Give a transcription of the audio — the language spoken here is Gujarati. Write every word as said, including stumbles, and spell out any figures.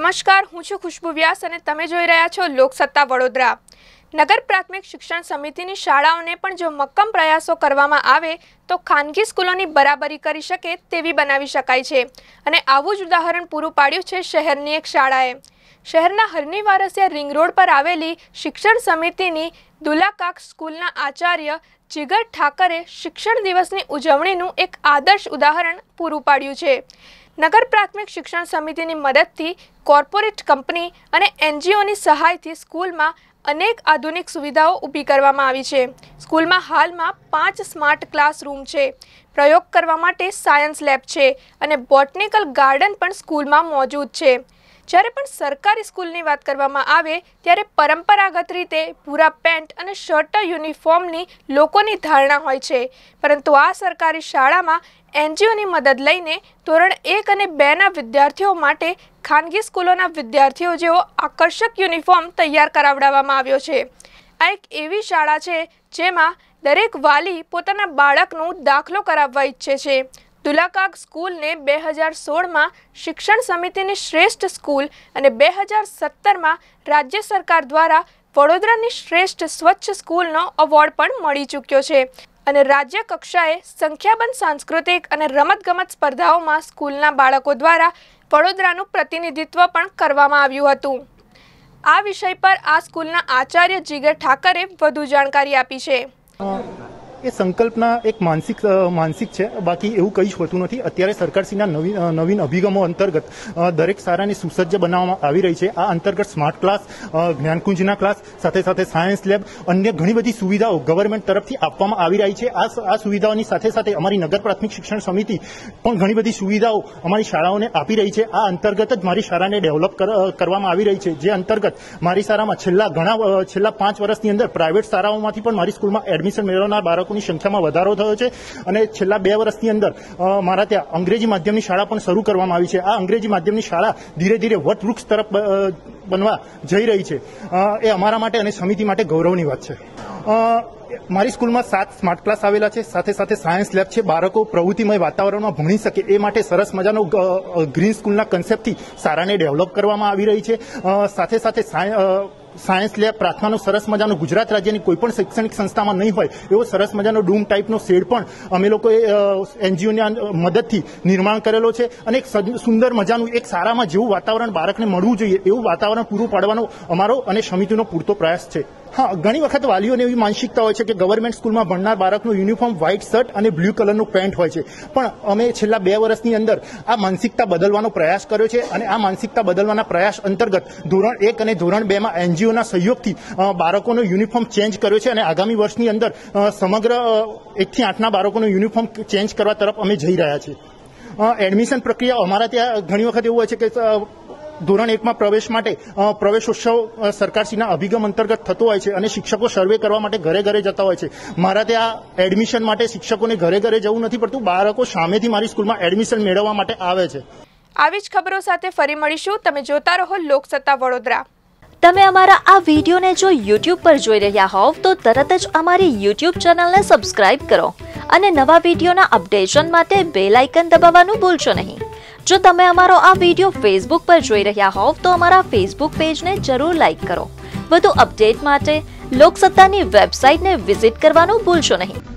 નમસ્કાર, હું છું ખુશ્બુ વ્યાસ અને તમે જોઈ રહ્યા છો લોકસત્તા વડોદરા। નગર પ્રાથમિક શિક્ષણ સમિતિની શાળાઓને પણ જો મક્કમ પ્રયાસો કરવામાં આવે તો ખાનગી સ્કૂલોની બરાબરી કરી શકે તેવી બનાવી શકાય છે અને આવું જ ઉદાહરણ પૂરું પાડ્યું છે શહેરની એક શાળાએ। શહેરના હરની વારસિયા રિંગ રોડ પર આવેલી શિક્ષણ સમિતિની દુલાકાક સ્કૂલના આચાર્ય જીગર ઠાકરે શિક્ષણ દિવસની ઉજવણીનું એક આદર્શ ઉદાહરણ પૂરું પાડ્યું છે। નગર પ્રાથમિક શિક્ષણ સમિતિની મદદથી કોર્પોરેટ કંપની અને એનજીઓની સહાયથી સ્કૂલમાં અનેક આધુનિક સુવિધાઓ ઊભી કરવામાં આવી છે। સ્કૂલમાં હાલમાં પાંચ સ્માર્ટ ક્લાસરૂમ છે, પ્રયોગ કરવા માટે સાયન્સ લેબ છે અને બોટનિકલ ગાર્ડન પણ સ્કૂલમાં મોજૂદ છે। જ્યારે પણ સરકારી સ્કૂલની વાત કરવામાં આવે ત્યારે પરંપરાગત રીતે પૂરા પેન્ટ અને શર્ટ યુનિફોર્મની લોકોની ધારણા હોય છે, પરંતુ આ સરકારી શાળામાં એનજીઓની મદદ લઈને ધોરણ એક અને બેના વિદ્યાર્થીઓ માટે ખાનગી સ્કૂલોના વિદ્યાર્થીઓ જેવો આકર્ષક યુનિફોર્મ તૈયાર કરાવડાવવામાં આવ્યો છે। આ એક એવી શાળા છે જેમાં દરેક વાલી પોતાના બાળકનું દાખલો કરાવવા ઈચ્છે છે। દુલાકાક સ્કૂલને બે હજાર સોળમાં શિક્ષણ સમિતિની શ્રેષ્ઠ સ્કૂલ અને બે હજાર સત્તરમાં રાજ્ય સરકાર દ્વારા વડોદરાની શ્રેષ્ઠ સ્વચ્છ સ્કૂલનો એવોર્ડ પણ મળી ચૂક્યો છે અને રાજ્ય કક્ષાએ સંખ્યાબંધ સાંસ્કૃતિક અને રમતગમત સ્પર્ધાઓમાં સ્કૂલના બાળકો દ્વારા વડોદરાનું પ્રતિનિધિત્વ પણ કરવામાં આવ્યું હતું। આ વિષય પર આ સ્કૂલના આચાર્ય જીગર ઠાકરે વધુ જાણકારી આપી છે। એ સંકલ્પના એક માનસિક માનસિક છે, બાકી એવું કંઈ જ હોતું નથી। અત્યારે સરકારશ્રીના નવીન નવીન અભિગમો અંતર્ગત દરેક શાળાને સુસજ્જ બનાવવામાં આવી રહી છે। આ અંતર્ગત સ્માર્ટ ક્લાસ, જ્ઞાનકુંજના ક્લાસ, સાથે સાથે સાયન્સ લેબ, અન્ય ઘણી બધી સુવિધાઓ ગવર્મેન્ટ તરફથી આપવામાં આવી રહી છે। આ આ સુવિધાઓની સાથે સાથે અમારી નગર પ્રાથમિક શિક્ષણ સમિતિ પણ ઘણી બધી સુવિધાઓ અમારી શાળાઓને આપી રહી છે। આ અંતર્ગત જ મારી શાળાને ડેવલપ કરવામાં આવી રહી છે, જે અંતર્ગત મારી શાળામાં છેલ્લા ઘણા છેલ્લા પાંચ વર્ષની અંદર પ્રાઇવેટ શાળાઓમાંથી પણ મારી સ્કૂલમાં એડમિશન મેળવનાર બાળકો ની સંખ્યામાં વધારો થયો છે અને છેલ્લા બે વર્ષની અંદર મારા ત્યાં અંગ્રેજી માધ્યમની શાળા પણ શરૂ કરવામાં આવી છે। આ અંગ્રેજી માધ્યમની શાળા ધીરે ધીરે વટવૃક્ષ તરફ બનવા જઈ રહી છે। એ અમારા માટે અને સમિતિ માટે ગૌરવની વાત છે। મારી સ્કૂલમાં સાત સ્માર્ટ ક્લાસ આવેલા છે, સાથે સાથે સાયન્સ લેબ છે। બાળકો પ્રવૃત્તિમય વાતાવરણમાં ભણી શકે એ માટે સરસ મજાનો ગ્રીન સ્કૂલના કન્સેપ્ટથી શાળાને ડેવલપ કરવામાં આવી રહી છે। સાથે સાથે સાયન્સ લેબ, પ્રાર્થનાનો સરસ મજાનો ગુજરાત રાજ્યની કોઈ પણ શૈક્ષણિક સંસ્થામાં નહીં હોય એવો સરસ મજાનો ડૂમ ટાઈપનો શેડ પણ અમે લોકોએ એનજીઓની મદદથી નિર્માણ કરેલો છે અને એક સુંદર મજાનું એક શાળામાં જેવું વાતાવરણ બાળકને મળવું જોઈએ એવું વાતાવરણ પૂરું પાડવાનો અમારો અને સમિતિનો પૂરતો પ્રયાસ છે। હા, ઘણી વખત વાલીઓને એવી માનસિકતા હોય છે કે ગવર્મેન્ટ સ્કૂલમાં ભણનાર બાળકનું યુનિફોર્મ વ્હાઇટ શર્ટ અને બ્લુ કલરનું પેન્ટ હોય છે, પણ અમે છેલ્લા બે વર્ષની અંદર આ માનસિકતા બદલવાનો પ્રયાસ કર્યો છે અને આ માનસિકતા બદલવાના પ્રયાસ અંતર્ગત ધોરણ એક અને ધોરણ બે માં એનજીઓના સહયોગથી બાળકોનો યુનિફોર્મ ચેન્જ કર્યો છે અને આગામી વર્ષની અંદર સમગ્ર એકથી આઠના બાળકોનો યુનિફોર્મ ચેન્જ કરવા તરફ અમે જઈ રહ્યા છીએ। એડમિશન પ્રક્રિયા અમારા ત્યાં ઘણી વખત એવું હોય છે કે ધોરણ એકમાં પ્રવેશ માટે પ્રવેશોત્સવ સરકારશ્રીના અભિગમ અંતર્ગત થતો હોય છે અને શિક્ષકો સર્વે કરવા માટે ઘરે ઘરે જતા હોય છે। મારા ત્યાં એડમિશન માટે શિક્ષકોને ઘરે ઘરે જવું નથી પડતું, બાળકો સામેથી મારી સ્કૂલમાં એડમિશન મેળવવા માટે આવે છે। આવી જ ખબરો સાથે ફરી મળીશું। તમે જોતા રહો લોકસત્તા વડોદરા। તમે અમારા આ વિડીયોને જો યુટ્યુબ પર જોઈ રહ્યા હોવ તો તરત જ અમારી યુટ્યુબ ચેનલને સબસ્ક્રાઇબ કરો અને નવા વિડીયોના અપડેશન માટે બેલ આઇકન દબાવવાનું ભૂલશો નહીં। જો તમે અમારો આ વિડીયો ફેસબુક પર જોઈ રહ્યા હોવ તો અમારા ફેસબુક પેજને જરૂર લાઇક કરો। વધુ અપડેટ માટે લોકસત્તાની વેબસાઇટને વિઝિટ કરવાનું ભૂલશો નહીં।